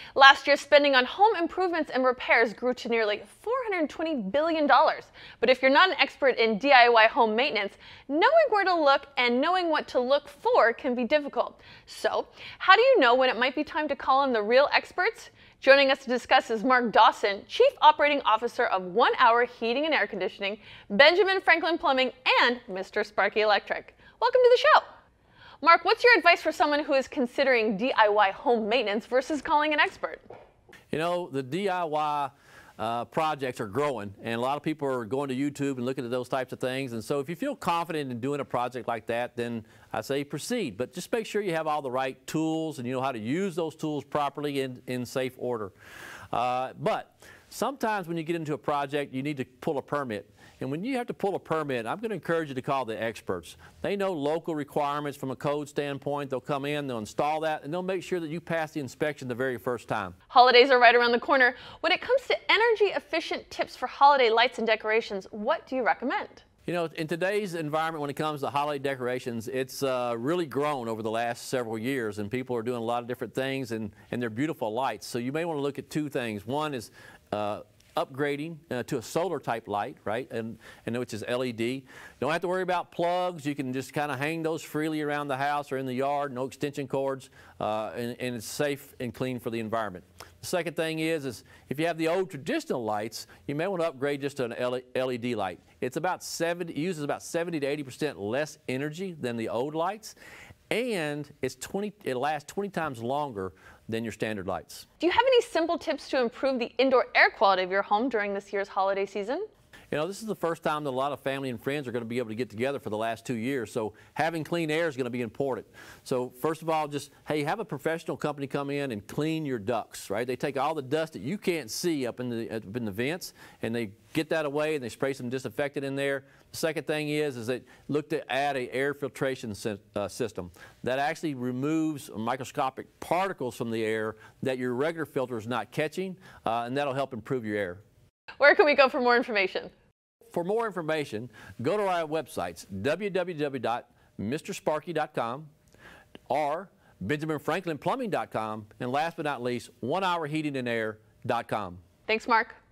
Last year, spending on home improvements and repairs grew to nearly $420 billion. But if you're not an expert in DIY home maintenance, knowing where to look and knowing what to look for can be difficult. So, how do you know when it might be time to call in the real experts? Joining us to discuss is Mark Dawson, Chief Operating Officer of 1 Hour Heating and Air Conditioning, Benjamin Franklin Plumbing, and Mr. Sparky Electric. Welcome to the show. Mark, what's your advice for someone who is considering DIY home maintenance versus calling an expert? You know, the DIY projects are growing, and a lot of people are going to YouTube and looking at those types of things. And so if you feel confident in doing a project like that, then I say proceed. But just make sure you have all the right tools and you know how to use those tools properly in safe order. But sometimes when you get into a project, you need to pull a permit. And when you have to pull a permit, I'm going to encourage you to call the experts. They know local requirements from a code standpoint. They'll come in, they'll install that, and they'll make sure that you pass the inspection the very first time. Holidays are right around the corner. When it comes to energy-efficient tips for holiday lights and decorations, what do you recommend? You know, in today's environment, when it comes to holiday decorations, it's really grown over the last several years, and people are doing a lot of different things, and they're beautiful lights. So you may want to look at two things. One is upgrading to a solar type light, right, and which is LED. Don't have to worry about plugs. You can just kind of hang those freely around the house or in the yard, no extension cords, and it's safe and clean for the environment. The second thing is if you have the old traditional lights, you may want to upgrade just to an LED light. It uses about 70 to 80% less energy than the old lights, and it lasts 20 times longer than your standard lights. Do you have any simple tips to improve the indoor air quality of your home during this year's holiday season? You know, this is the first time that a lot of family and friends are going to be able to get together for the last 2 years, so having clean air is going to be important. So first of all, just, hey, have a professional company come in and clean your ducts, right? They take all the dust that you can't see up in the vents, and they get that away, and they spray some disinfectant in there. The second thing is that look to add an air filtration system that actually removes microscopic particles from the air that your regular filter is not catching, and that'll help improve your air. Where can we go for more information? For more information, go to our websites, www.mrsparky.com or BenjaminFranklinPlumbing.com, and last but not least, 1hourheatingandair.com. Thanks, Mark.